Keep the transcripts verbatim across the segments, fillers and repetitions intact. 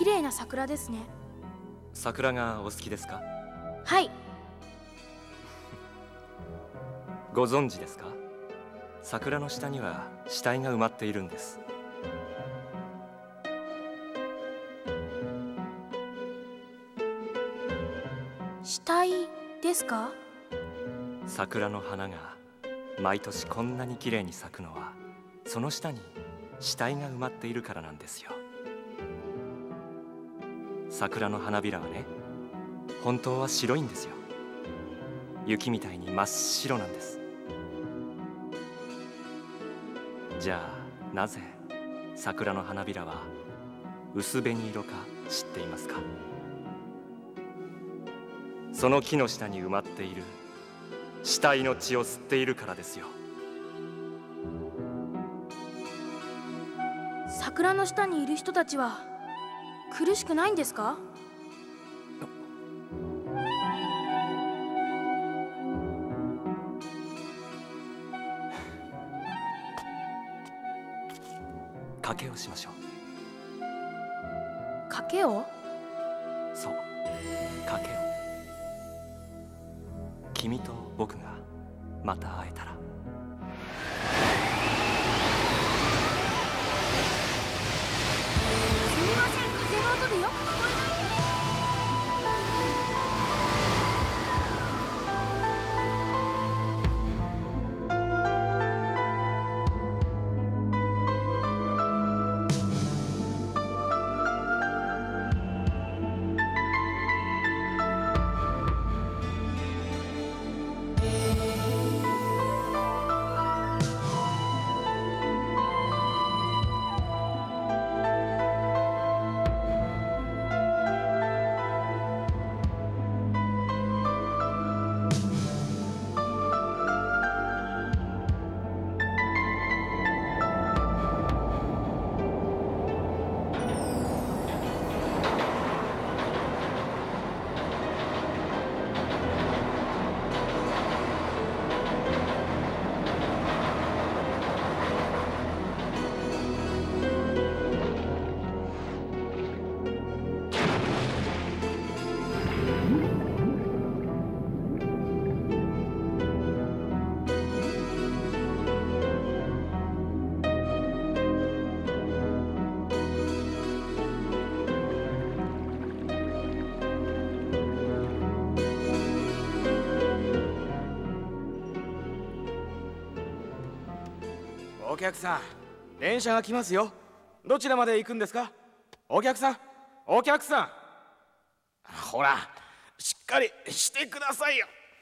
麗な桜ですね。 桜がお好きですか？ はい。 ご存知ですか？桜の下には死体が埋まっているんです。 死体ですか？ 桜の花が毎年こんなに綺麗に咲くのは、その下に死体が埋まっているからなんですよ。桜の花びらはね、本当は白いんですよ。雪みたいに真っ白なんです。じゃあなぜ桜の花びらは薄紅色か知っていますか？その木の下に埋まっている死体の血を吸っているからですよ。 桜の下にいる人たちは苦しくないんですか？ 賭けをしましょう。 賭けを？ そう、賭けを。君と僕がまた会えたら。 すみません、風の音でよく聞こえない。 お客さん、電車が来ますよ。どちらまで行くんですか？お客さん、お客さん、ほら、しっかりしてくださいよ。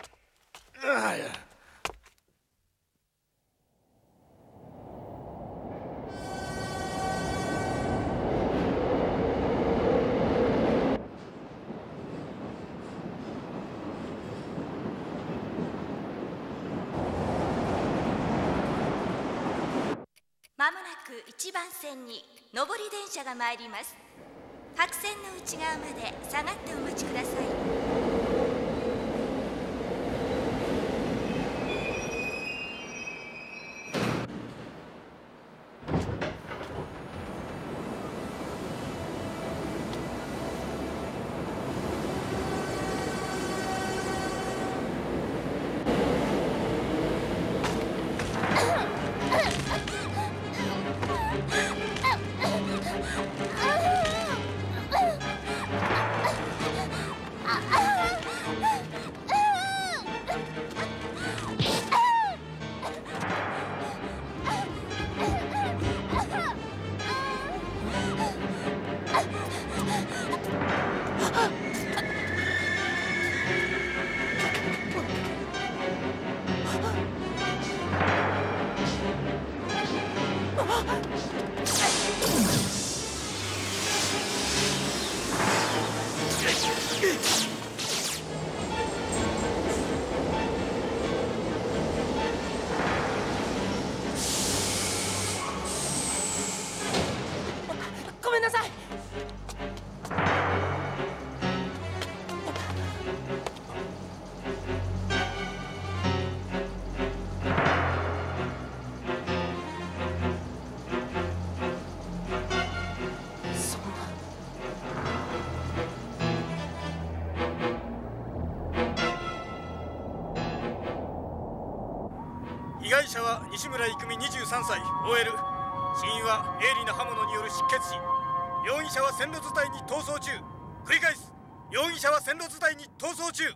まもなくいちばん線に上り電車が参ります。白線の内側まで下がってお待ちください。 あ被害者は西村郁美にじゅうさんさい オーエル。 死因は鋭利な刃物による失血死。容疑者は線路伝いに逃走中。繰り返す、容疑者は線路伝いに逃走中。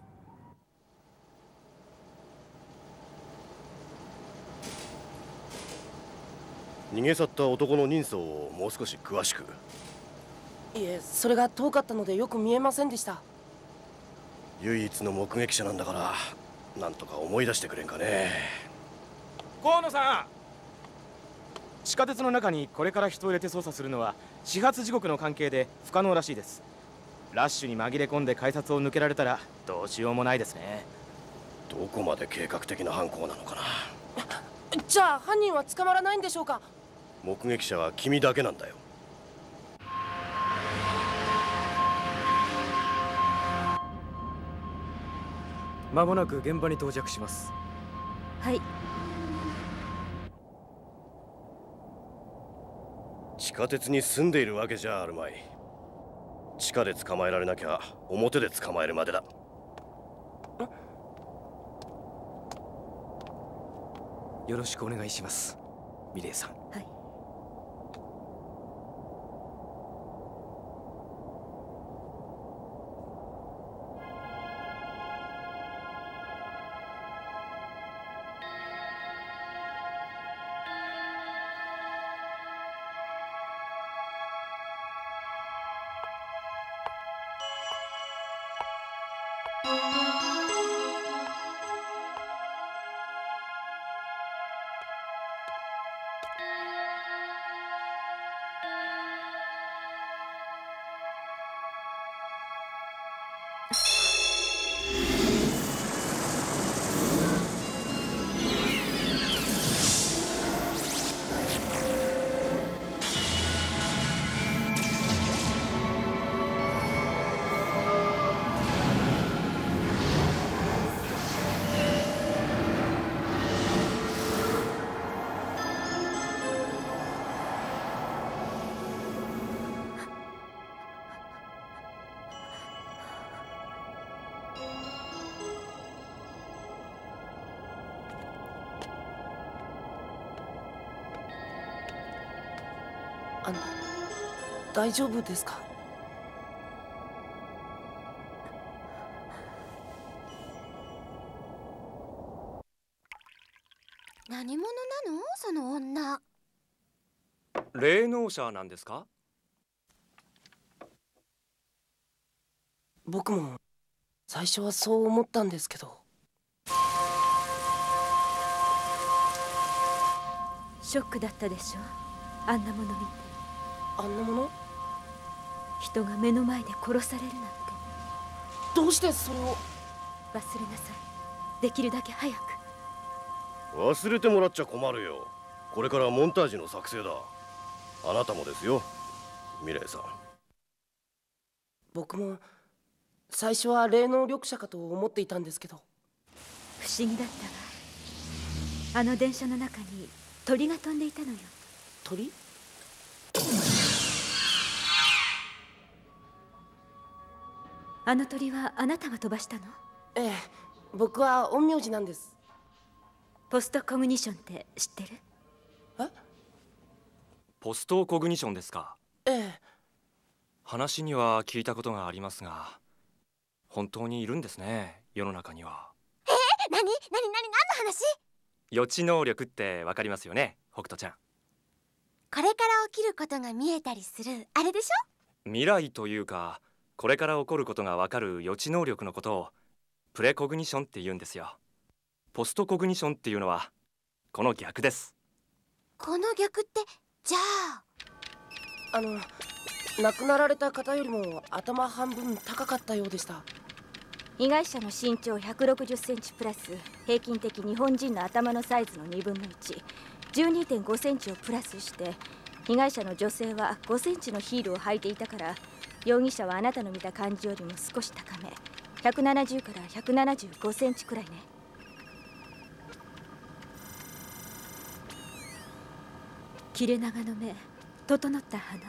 逃げ去った男の人相をもう少し詳しく。 いえ、それが遠かったのでよく見えませんでした。 唯一の目撃者なんだから、なんとか思い出してくれんかね。 河野さん、地下鉄の中にこれから人を入れて捜査するのは始発時刻の関係で不可能らしいです。ラッシュに紛れ込んで改札を抜けられたらどうしようもないですね。 どこまで計画的な犯行なのかな。 じゃあ犯人は捕まらないんでしょうか。 目撃者は君だけなんだよ。 間もなく現場に到着します。 はい。 地下鉄に住んでいるわけじゃあるまい。地下で捕まえられなきゃ表で捕まえるまでだ。 よろしくお願いします、ミレイさん。 はい。 あの、大丈夫ですか？ 何者なのその女。 霊能者なんですか？ 僕も最初はそう思ったんですけど。 ショックだったでしょ、あんなもの見て。 あんなもの？ 人が目の前で殺されるなんて。 どうしてそれを？ 忘れなさい、できるだけ早く。 忘れてもらっちゃ困るよ。これからモンタージュの作成だ。あなたもですよ、ミレイさん。 僕も最初は霊能力者かと思っていたんですけど。 不思議だったわ。あの電車の中に鳥が飛んでいたのよ。 鳥？ あの鳥はあなたが飛ばしたの？ ええ、僕は陰陽師なんです。 ポストコグニションって知ってる？ え？ ポストコグニションですか？ ええ。 話には聞いたことがありますが、本当にいるんですね、世の中には。 えー、なになになに何の話？ 予知能力ってわかりますよね、北斗ちゃん。 これから起きることが見えたりするあれでしょ？ 未来というか、これから起こることがわかる予知能力のことをプレコグニションって言うんですよ。ポストコグニションっていうのはこの逆です。 この逆ってじゃああの、亡くなられた方よりも頭半分高かったようでした。 被害者の身長ひゃくろくじゅっセンチプラス平均的日本人の頭のサイズのにぶんのいち、じゅうにてんごセンチをプラスして、被害者の女性はごセンチのヒールを履いていたから、容疑者はあなたの見た感じよりも少し高め、ひゃくななじゅうからひゃくななじゅうごセンチくらいね。切れ長の目、整った鼻、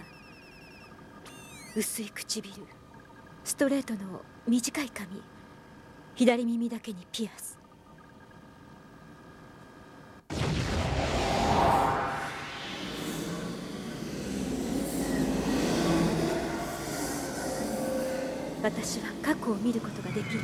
薄い唇、ストレートの短い髪、左耳だけにピアス。 私は過去を見ることができる。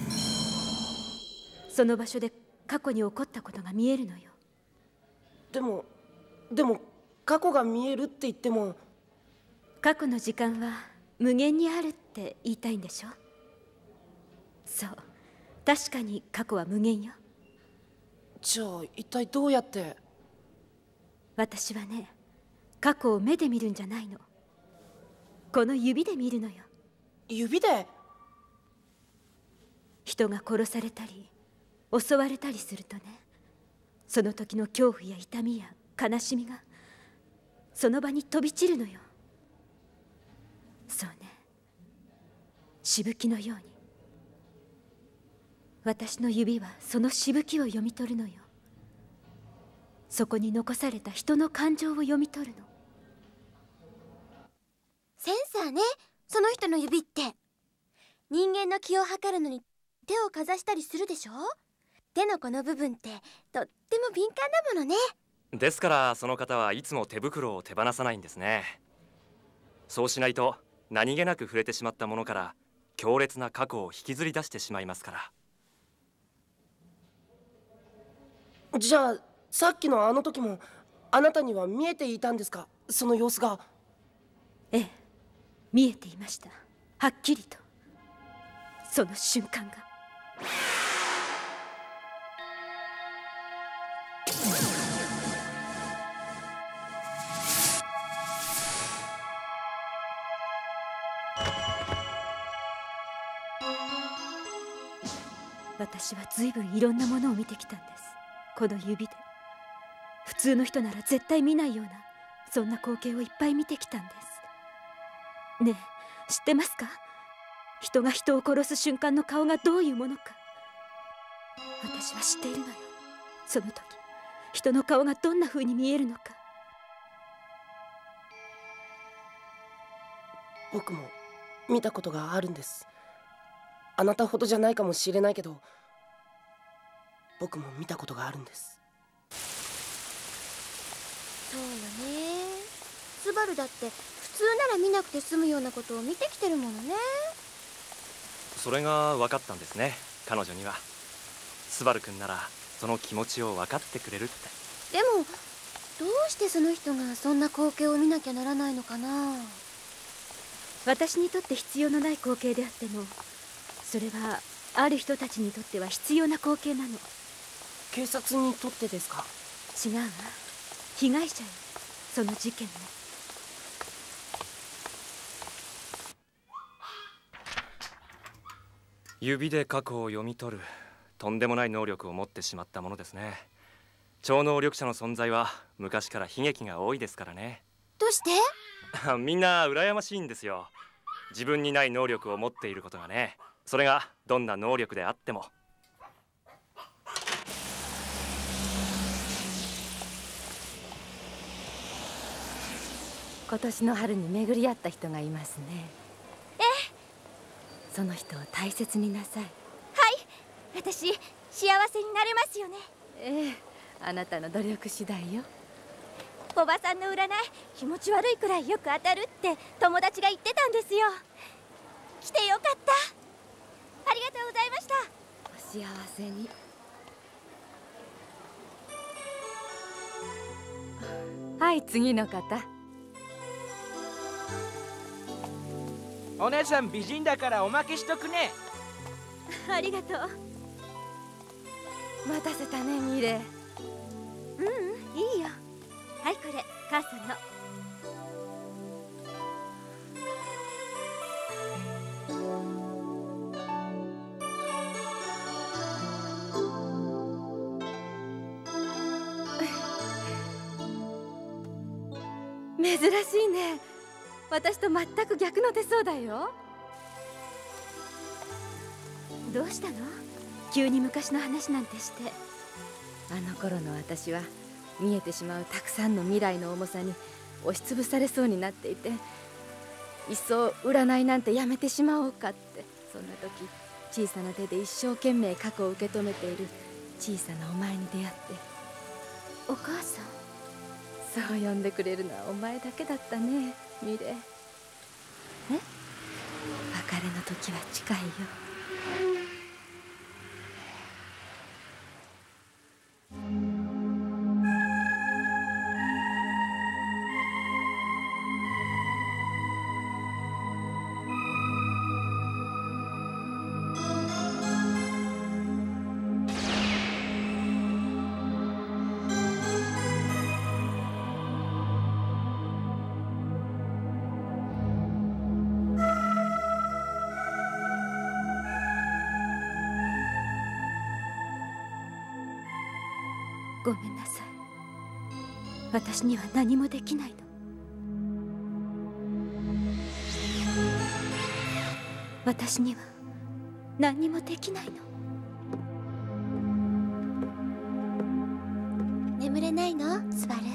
その場所で過去に起こったことが見えるのよ。 でもでも過去が見えるって言っても、 過去の時間は無限にあるって言いたいんでしょ。そう、確かに過去は無限よ。 じゃあ一体どうやって？ 私はね、過去を目で見るんじゃないの。この指で見るのよ。 指で？ 人が殺されたり襲われたりするとね、その時の恐怖や痛みや悲しみがその場に飛び散るのよ。そうね、しぶきのように。私の指はそのしぶきを読み取るのよ。そこに残された人の感情を読み取るの。 センサーね、その人の指って。人間の気を測るのに手をかざしたりするでしょ。手のこの部分ってとっても敏感だものね。 ですからその方はいつも手袋を手放さないんですね。そうしないと何気なく触れてしまったものから強烈な過去を引きずり出してしまいますから。 じゃあさっきのあの時もあなたには見えていたんですか、その様子が？ ええ、見えていました。はっきりと。その瞬間が。私は随分いろんなものを見てきたんです。この指で。普通の人なら絶対見ないようなそんな光景をいっぱい見てきたんです。ねえ、知ってますか？人が人を殺す瞬間の顔がどういうものか。私は知っているのよ。その時人の顔がどんな風に見えるのか。 僕も見たことがあるんです。あなたほどじゃないかもしれないけど、僕も見たことがあるんです。 そうよね。スバルだって普通なら見なくて済むようなことを見てきてるものね。 それが分かったんですね、彼女には。スバル君ならその気持ちを分かってくれるって。 でもどうしてその人がそんな光景を見なきゃならないのかな。 私にとって必要のない光景であっても、それはある人たちにとっては必要な光景なの。 警察にとってですか？ 違うわ、被害者よ、その事件の。 指で過去を読み取る、とんでもない能力を持ってしまったものですね。超能力者の存在は昔から悲劇が多いですからね。 どうして？ みんな羨ましいんですよ。自分にない能力を持っていることがね。それがどんな能力であっても。 今年の春に巡り合った人がいますね。 ええ。 その人を大切になさい。 はい、私幸せになれますよね。 ええ、あなたの努力次第よ。 おばさんの占い気持ち悪いくらいよく当たるって友達が言ってたんですよ。来てよかった。ありがとうございました。 お幸せに。はい、次の方。 お姉さん美人だからおまけしとくね。 ありがとう。 待たせたね、ミレ。 ううん、いいよ。はい、これ母さんの。 珍しいね。私と全く逆の手相だよ。 どうしたの？急に昔の話なんてして。 あの頃の私は見えてしまうたくさんの未来の重さに押しつぶされそうになっていて、いっそ占いなんてやめてしまおうかって。そんな時、小さな手で一生懸命過去を受け止めている小さなお前に出会って。 お母さん？ そう呼んでくれるのはお前だけだったね、ミレ。え？分別れの時は近いよ。ごめんなさい。私には何もできないの。私には何にもできないの。 眠れないの、スバル？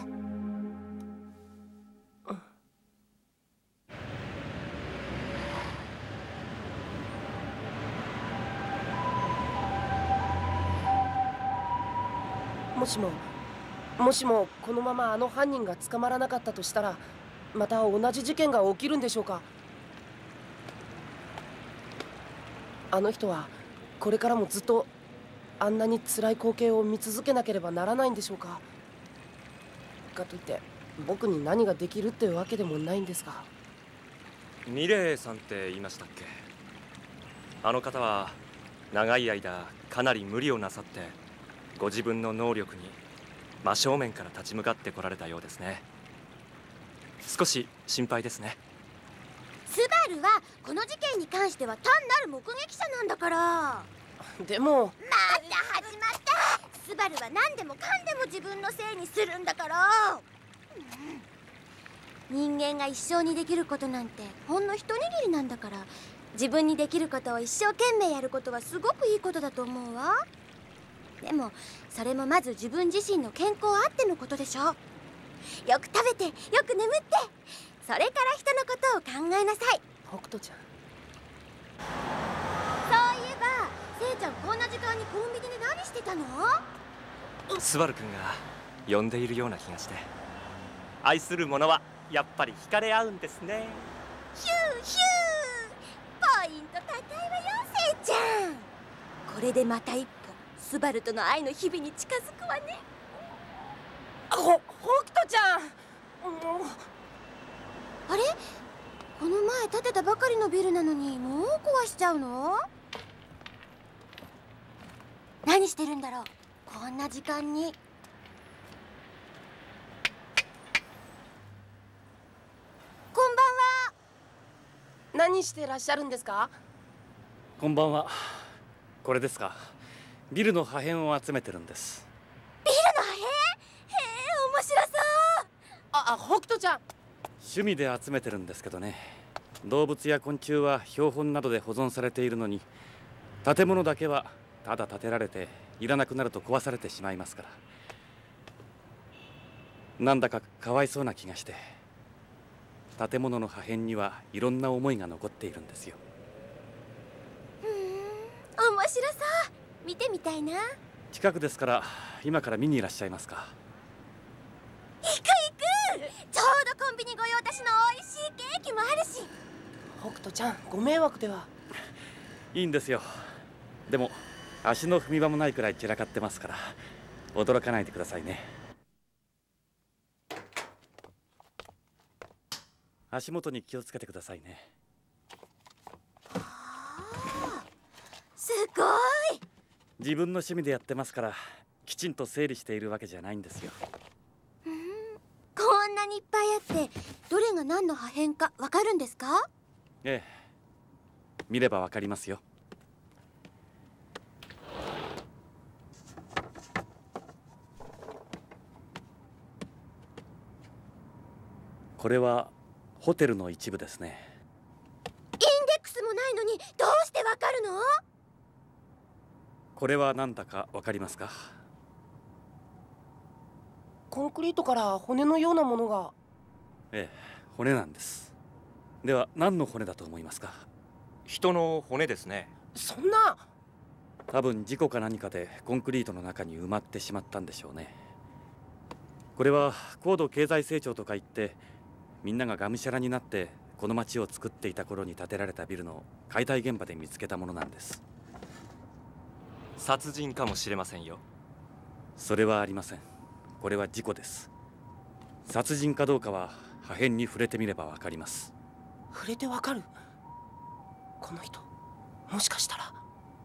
もしももしもこのままあの犯人が捕まらなかったとしたら、また同じ事件が起きるんでしょうか。あの人はこれからもずっとあんなに辛い光景を見続けなければならないんでしょうか。かといって僕に何ができるってわけでもないんですが。 ミレイさんって言いましたっけ。あの方は長い間かなり無理をなさってご自分の能力に真正面から立ち向かってこられたようですね。少し心配ですね。 スバルはこの事件に関しては単なる目撃者なんだから。 でもまた始まった。スバルは何でもかんでも自分のせいにするんだから、うん、人間が一生にできることなんてほんの一握りなんだから、自分にできることを一生懸命やることはすごくいいことだと思うわ。でもそれもまず自分自身の健康あってのことでしょ。よく食べてよく眠って、それから人のことを考えなさい。 北斗ちゃん、 そういえばせいちゃんこんな時間にコンビニで何してたの？ スバル君が呼んでいるような気がして。愛する者はやっぱり惹かれ合うんですね。 ヒューヒュー、ポイント高いわよせいちゃん。これでまた一歩スバルとの愛の日々に近づくわね。 ほ北斗ちゃん、もうあれ、この前建てたばかりのビルなのにもう壊しちゃうの？何してるんだろうこんな時間に。こんばんは。 何してらっしゃるんですか？ こんばんは。これですか。ビルの破片を集めてるんです。 ビルの破片？へえ、面白そう。 ああ、北斗ちゃん、 趣味で集めてるんですけどね。動物や昆虫は標本などで保存されているのに、建物だけはただ建てられていらなくなると壊されてしまいますから。なんだかかわいそうな気がして。建物の破片にはいろんな思いが残っているんですよ。 ふん、面白そう。見てみたいな。 近くですから今から見にいらっしゃいますか？ 行く行く。ちょうどコンビニ御用達の美味しいケーキもあるし。 北斗ちゃん、ご迷惑では。 いいんですよ。でも足の踏み場もないくらい散らかってますから驚かないでくださいね。足元に気をつけてくださいね。 はあ、すごい。 自分の趣味でやってますからきちんと整理しているわけじゃないんですよ。 うん、こんなにいっぱいあってどれが何の破片かわかるんですか？ ええ、見ればわかりますよ。これはホテルの一部ですね。 インデックスもないのにどうしてわかるの？ これは何だかわかりますか？ コンクリートから骨のようなものが。 ええ、骨なんです。では何の骨だと思いますか？ 人の骨ですね。 そんな。 多分事故か何かでコンクリートの中に埋まってしまったんでしょうね。これは高度経済成長とか言ってみんなががむしゃらになってこの町を作っていた頃に建てられたビルの解体現場で見つけたものなんです。 殺人かもしれませんよ。 それはありません。これは事故です。殺人かどうかは破片に触れてみればわかります。 触れてわかる？この人、もしかしたら。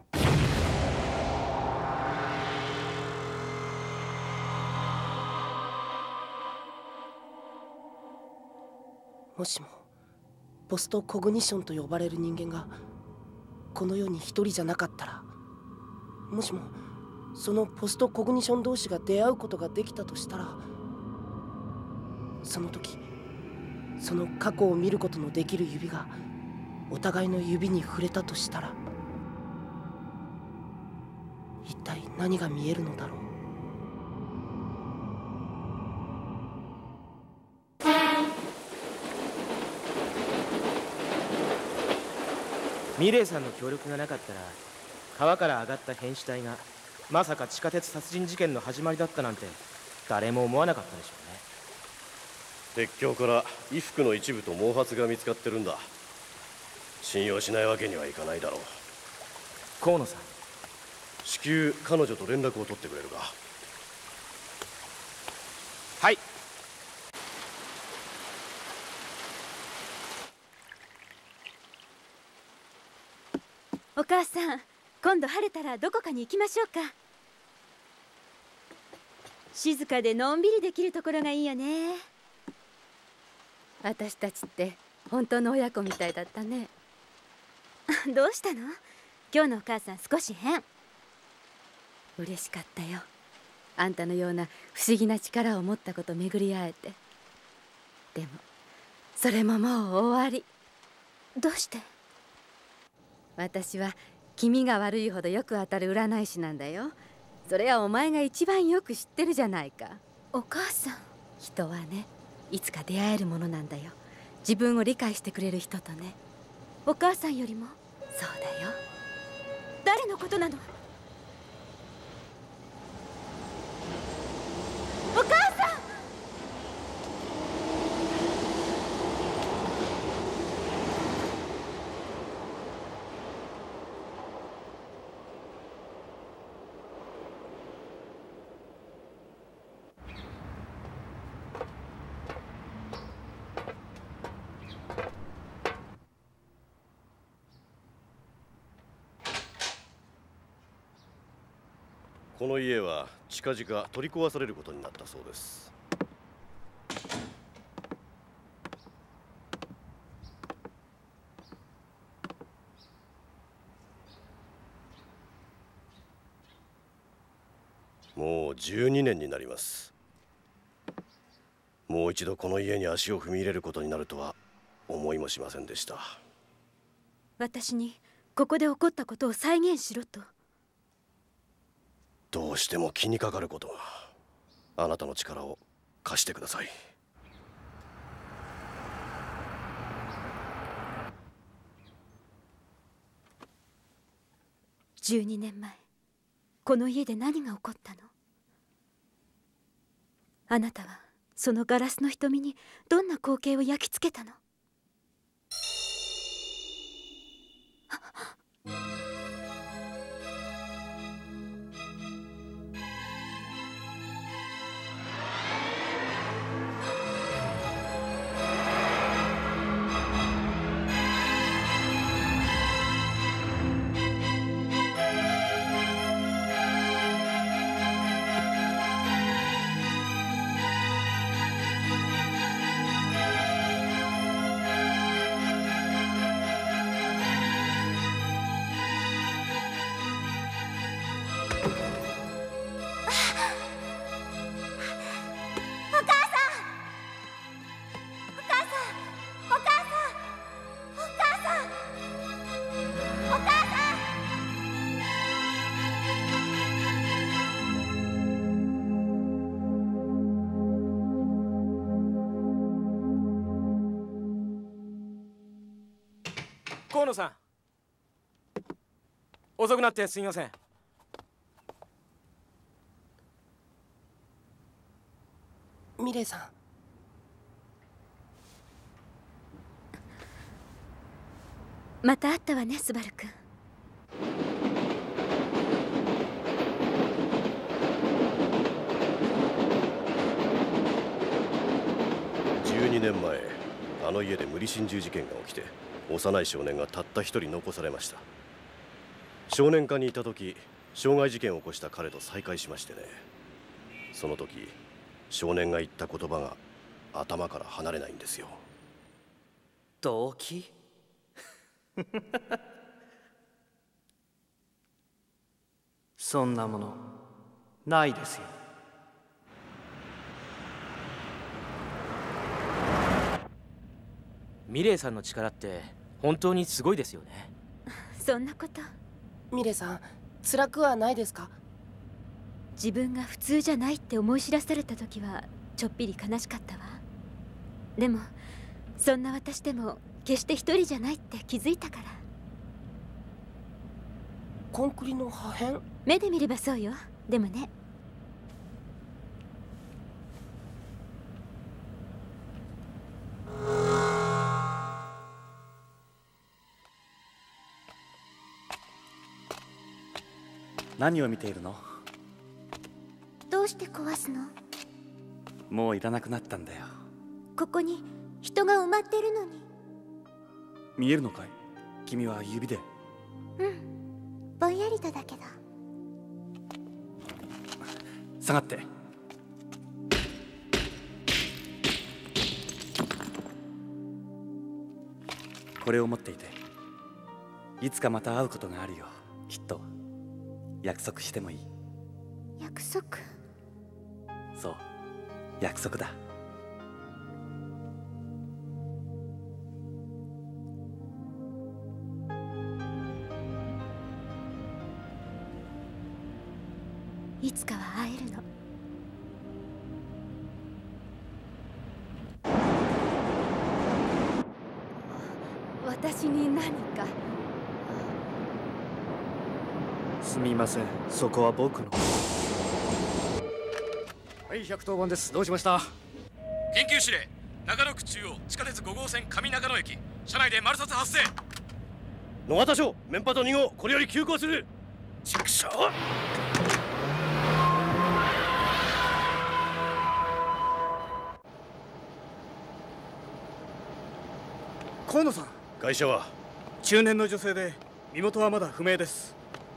もしもポストコグニションと呼ばれる人間がこの世に一人じゃなかったら、もしもそのポストコグニション同士が出会うことができたとしたら、その時その過去を見ることのできる指がお互いの指に触れたとしたら、一体何が見えるのだろう。 ミレイさんの協力がなかったら、川から上がった変死体がまさか地下鉄殺人事件の始まりだったなんて誰も思わなかったでしょうね。 鉄橋から衣服の一部と毛髪が見つかってるんだ。信用しないわけにはいかないだろう。 河野さん、 至急彼女と連絡を取ってくれるか。 はい。 お母さん、今度晴れたらどこかに行きましょうか。静かでのんびりできるところがいいよね。 私たちって本当の親子みたいだったね。 どうしたの？今日のお母さん少し変。 嬉しかったよ。あんたのような不思議な力を持ったこと巡り会えて。でもそれももう終わり。 どうして？ 私は気味が悪いほどよく当たる占い師なんだよ。それはお前が一番よく知ってるじゃないか。 お母さん、 人はね、いつか出会えるものなんだよ。自分を理解してくれる人とね。 お母さんよりも？ そうだよ。 誰のことなの？お母さん！ この家は近々取り壊されることになったそうです。もうじゅうにねんになります。もう一度この家に足を踏み入れることになるとは思いもしませんでした。 私にここで起こったことを再現しろと。 どうしても気にかかることが。あなたの力を貸してください。 じゅうにねんまえ、この家で何が起こったの？あなたはそのガラスの瞳にどんな光景を焼き付けたの？ 河野さん、遅くなってすみません。 ミレイさん、 また会ったわね、スバル君。 じゅうにねんまえ、あの家で無理心中事件が起きて、幼い少年がたった一人残されました。少年課にいた時、傷害事件を起こした彼と再会しましてね。その時少年が言った言葉が頭から離れないんですよ。 動機そんなものないですよ。 ミレイさんの力って本当にすごいですよね。 そんなこと。 ミレイさん、辛くはないですか？ 自分が普通じゃないって思い知らされた時はちょっぴり悲しかったわ。でもそんな私でも決して一人じゃないって気づいたから。 コンクリの破片？ 目で見ればそうよ。でもね、 何を見ているの？ どうして壊すの？ もういらなくなったんだよ。 ここに人が埋まってるのに。 見えるのかい？君は指で。 うん、ぼんやりとだけど。 下がって。これを持っていて、いつかまた会うことがあるよ、きっと。約束してもいい？ 約束？ そう、約束だ。 いつかは会えるの。私に何か？ すみません、そこは僕の。 はい、ひゃくとおばんです。どうしました？緊急指令、長野区中央地下鉄ごごうせん上長野駅、車内でマル殺発生。 野方署メンパトに号、これより急行する。畜生！ 河野さん。 会社は？ 中年の女性で身元はまだ不明です。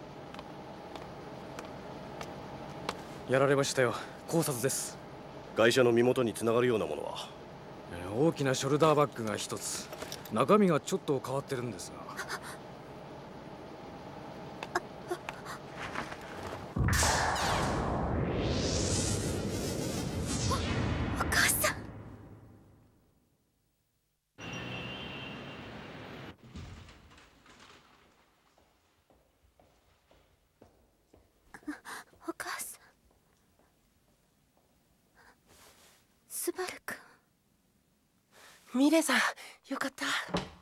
やられましたよ。絞殺です。 会社の身元につながるようなものは？ 大きなショルダーバッグが一つ。中身がちょっと変わってるんですが。 お母さん。お母さん。スバル君。 ミレイさん、よかった。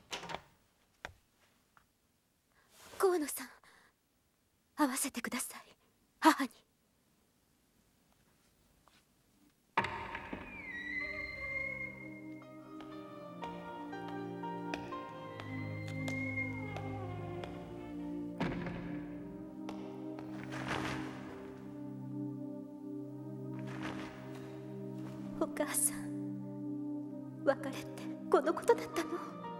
河野さん、会わせてください、母に。お母さん、別れってこのことだったの？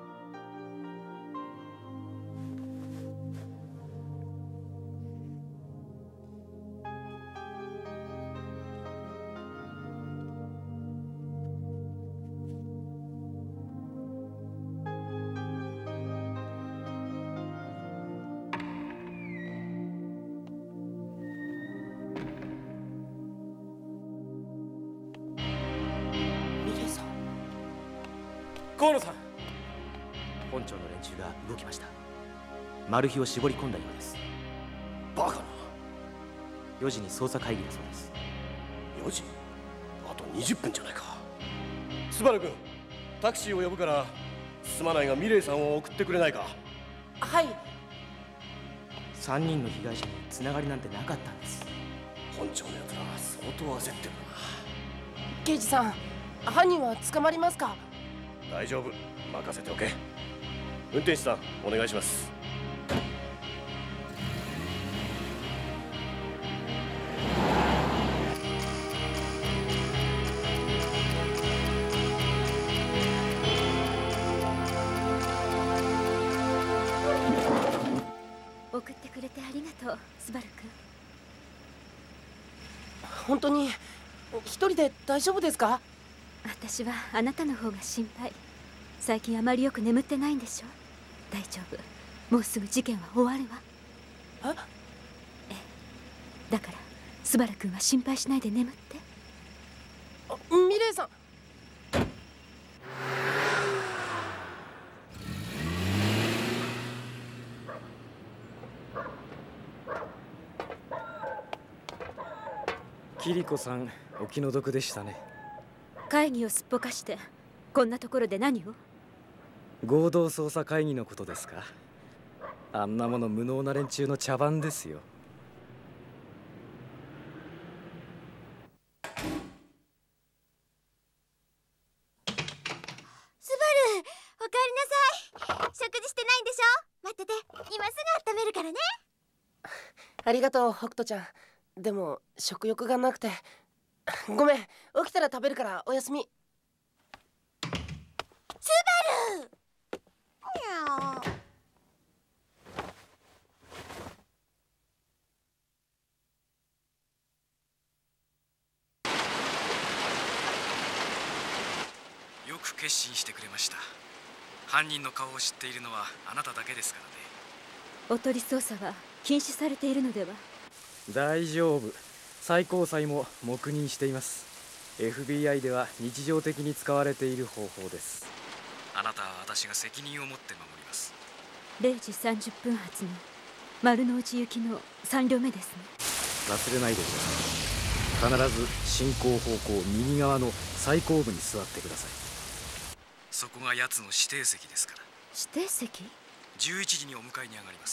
河野さん、本庁の連中が動きました。マル秘を絞り込んだようです。 バカな。 よじに捜査会議だそうです。 よじ？あとにじゅっぷんじゃないか。スバル君、タクシーを呼ぶからすまないがミレイさんを送ってくれないか？ はい。 さんにんの被害者につながりなんてなかったんです。 本庁のやつらは相当焦ってるな。 刑事さん、犯人は捕まりますか？ 大丈夫、任せておけ。 運転手さん、お願いします。 送ってくれてありがとう、スバル君。 本当に一人で大丈夫ですか？ 私はあなたの方が心配。最近あまりよく眠ってないんでしょ。大丈夫、もうすぐ事件は終わるわ。ええ、だからスバル君は心配しないで眠って。 ミレイさん。 キリコさん、お気の毒でしたね。 会議をすっぽかしてこんなところで何を？ 合同捜査会議のことですか？あんなもの無能な連中の茶番ですよ。 スバル、おかえりなさい。食事してないんでしょ？待ってて、今すぐ温めるからね。 ありがとう、北斗ちゃん。でも食欲がなくて。ごめん、起きたら食べるからおやすみ。 スバル！ よく決心してくれました。犯人の顔を知っているのはあなただけですからね。 おとり捜査は禁止されているのでは？ 大丈夫、最高裁も黙認しています。 エフビーアイ では日常的に使われている方法です。あなたは私が責任を持って守ります。 れいじさんじゅっぷん発の丸の内行きのさん両目ですね。 忘れないでください。必ず進行方向右側の最後部に座ってください。そこが奴の指定席ですから。 指定席？ じゅういちじにお迎えに上がります。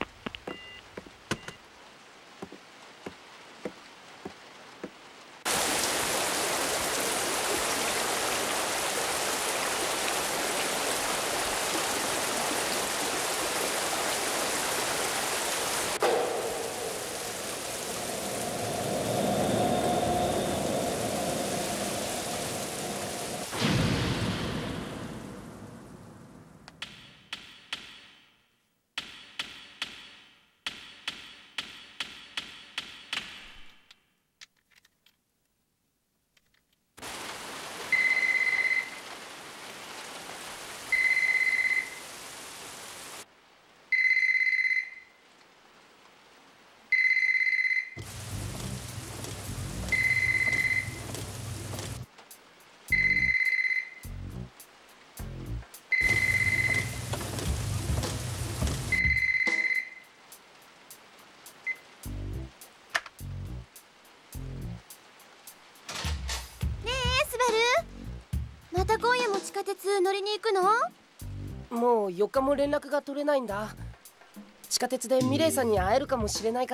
また今夜も地下鉄乗りに行くの？ もうよっかも連絡が取れないんだ。地下鉄でミレイさんに会えるかもしれないから。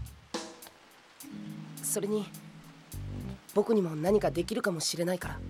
それに僕にも何かできるかもしれないから。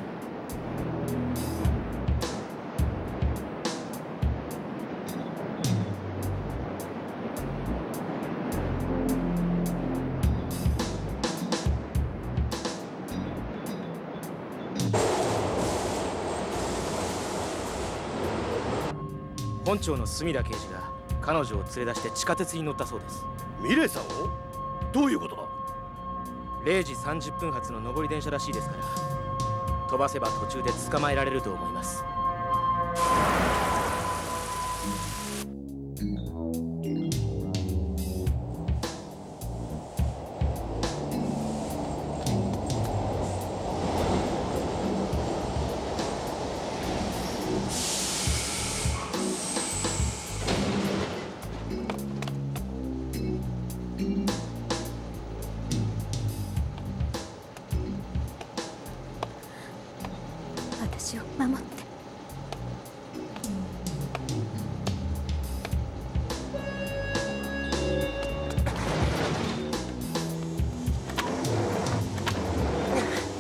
本庁の隅田刑事が彼女を連れ出して地下鉄に乗ったそうです。 ミレイさんを？どういうことだ？ れいじさんじゅっぷん発の上り電車らしいですから、飛ばせば途中で捕まえられると思います。 私を守って。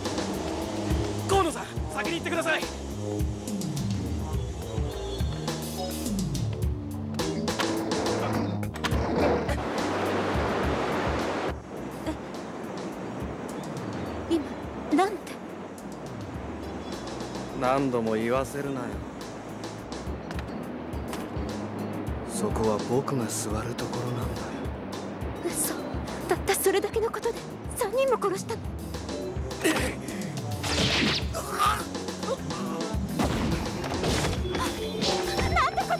河野さん、先に行ってください。 何度も言わせるなよ。そこは僕が座るところなんだよ。 嘘。たったそれだけのことでさんにんも殺したの。なんてこと。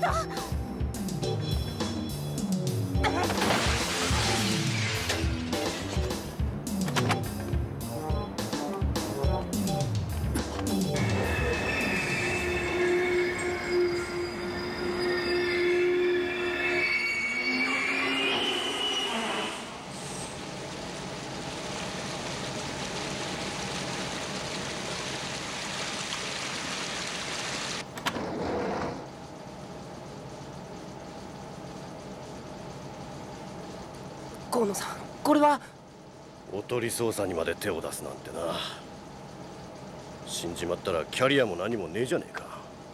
河野さん、これはおとり捜査にまで手を出すなんてな。死んじまったらキャリアも何もねえじゃねえか。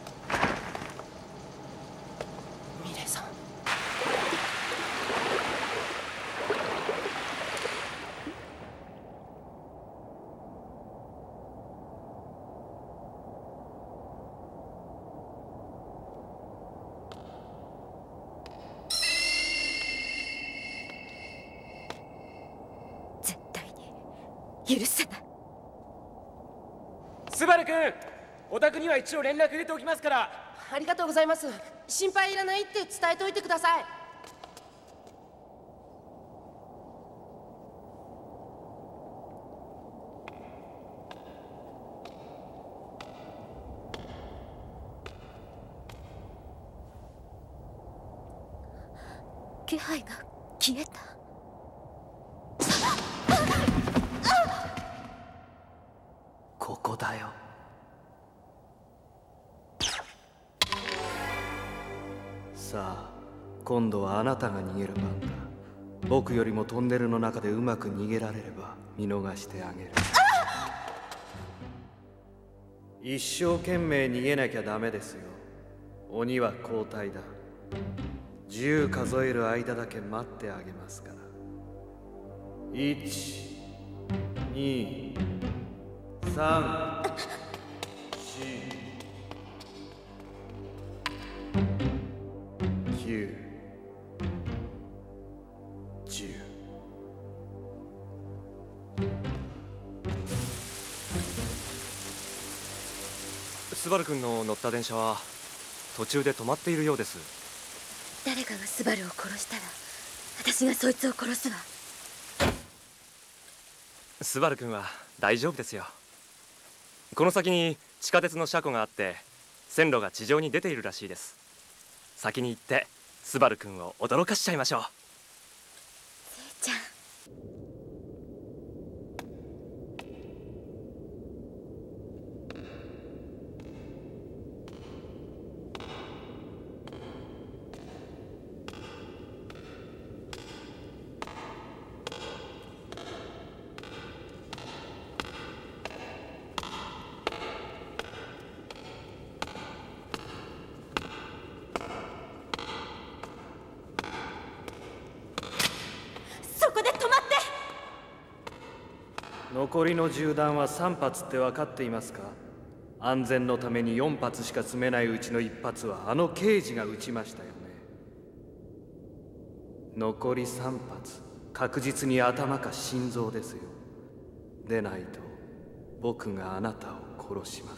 ミレイさん。 許せない。 スバル君、お宅には一応連絡入れておきますから。 ありがとうございます。心配いらないって伝えておいてください。 気配が消えた。 ここだよ。さあ、今度はあなたが逃げる番だ。僕よりもトンネルの中でうまく逃げられれば見逃してあげる。一生懸命逃げなきゃダメですよ。鬼は交代だ。じゅう数える間だけ待ってあげますから。いち、に、さん、し、きゅう、じゅう。 スバル君の乗った電車は途中で止まっているようです。 誰かがスバルを殺したら私がそいつを殺すわ。 スバル君は大丈夫ですよ。この先に地下鉄の車庫があって線路が地上に出ているらしいです。先に行ってスバル君を驚かしちゃいましょう。 せいちゃん。 残りの銃弾はさん発って分かっていますか？安全のためによん発しか積めないうちのいち発はあの刑事が撃ちましたよね。残りさん発、確実に頭か心臓ですよ。でないと僕があなたを殺します。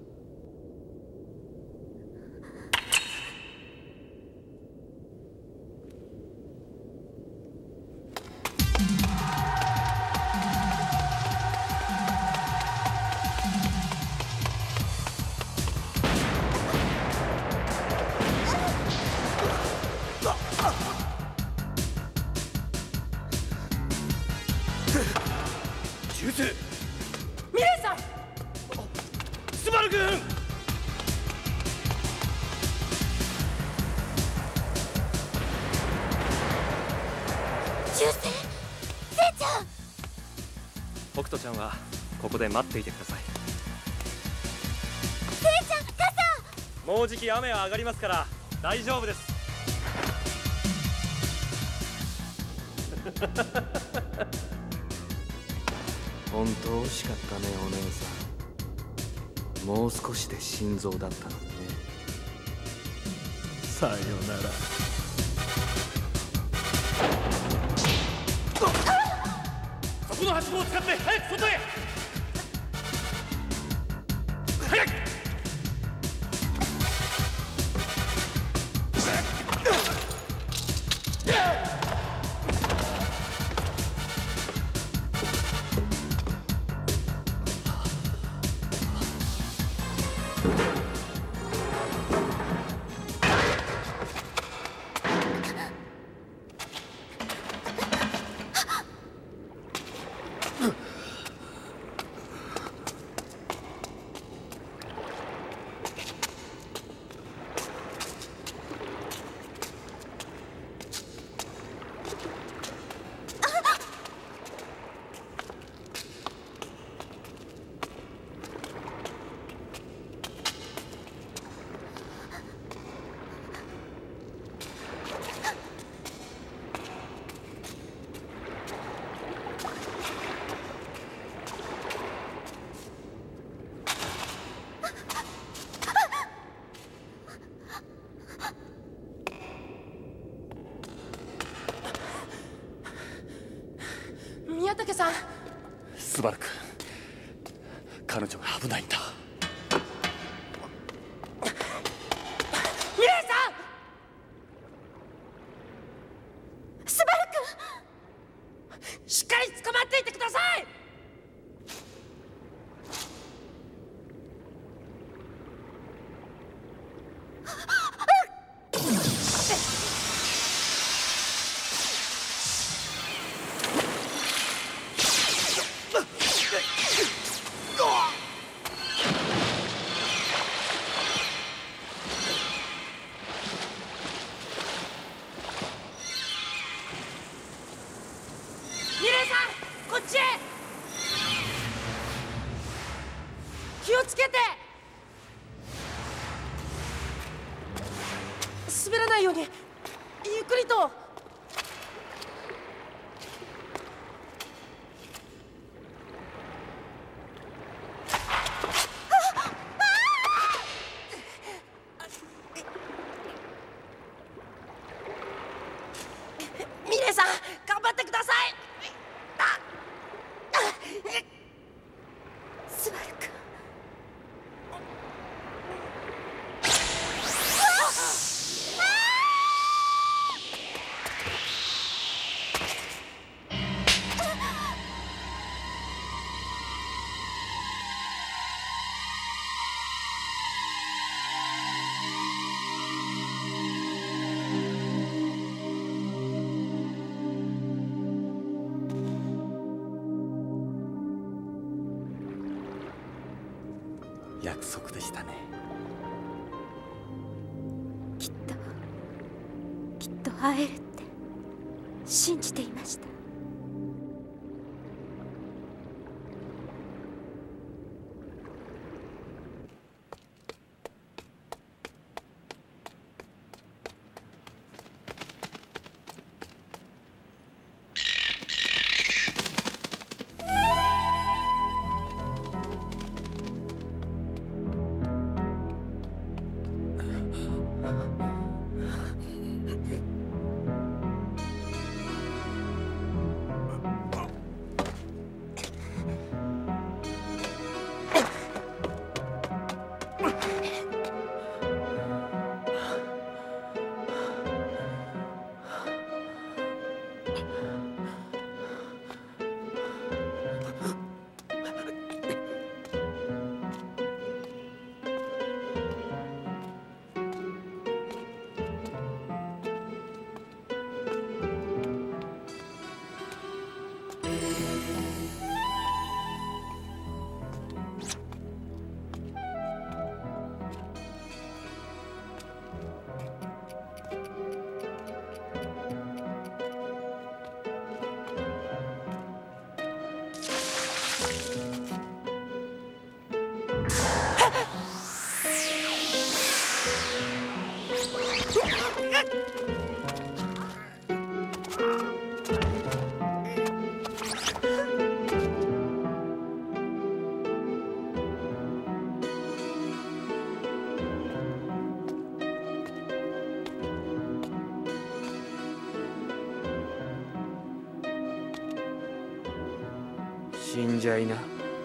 ミレイさん！ スバル君！ 銃声！せいちゃん！ 北斗ちゃんはここで待っていてください。 せいちゃん、傘！ もうじき雨は上がりますから大丈夫です。 本当惜しかったね、お姉さん。 もう少しで心臓だったのにね。さよなら。 そこのはしごを使って早く外へ。早く。 宮武さん。 スバル君、彼女が危ないんだ。 ミレイさん。 スバル君、しっかり捕まっていてください。気をつけて。滑らないようにゆっくりと。ミレイさん、頑張ってください。 スバル君。 約束でしたね。 きっときっと会えるって信じていました。 死んじゃいな。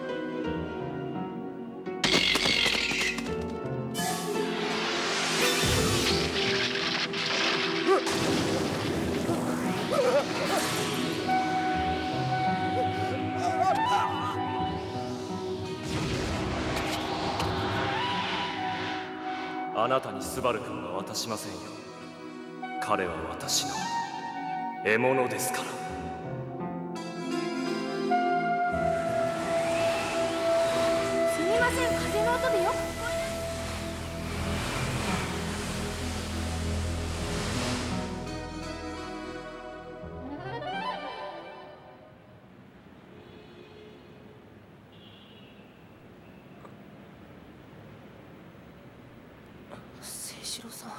あなたにスバル君は渡しませんよ。彼は私の獲物ですから。 すみません、風の音でよく聞こえない。 清志郎さん。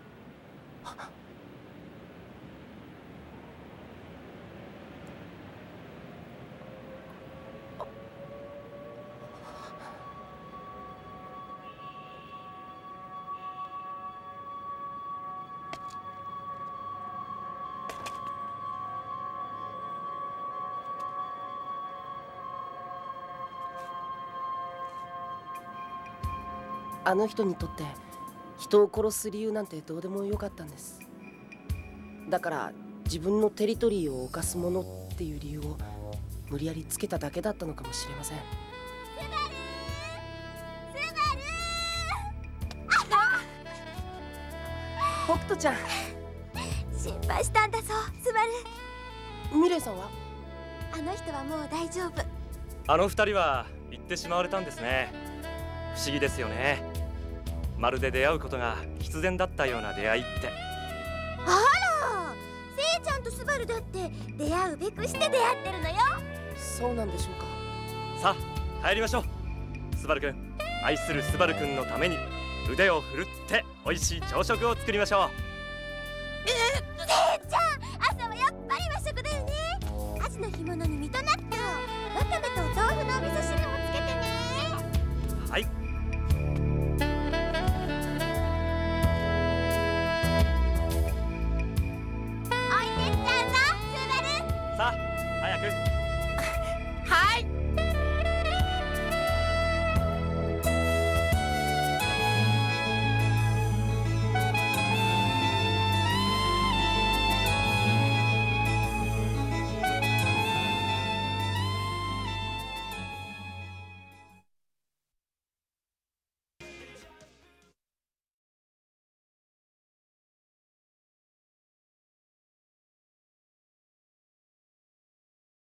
あの人にとって人を殺す理由なんてどうでもよかったんです。だから自分のテリトリーを侵すものっていう理由を無理やりつけただけだったのかもしれません。北斗ちゃん、 心配したんだぞ、スバル。 ミレイさんは？ あの人はもう大丈夫。 あの二人は行ってしまわれたんですね。不思議ですよね。まるで出会うことが必然だったような出会いって。 あら、せいちゃんとスバルだって出会うべくして出会ってるのよ。 そうなんでしょうか。 さあ帰りましょう。スバル君、愛するスバル君のために腕を振るって美味しい朝食を作りましょう。 せいちゃん、朝はやっぱり和食だよね。アジの干物に水戸納豆、わかめとお豆腐のお味噌汁もつけてね。 はい。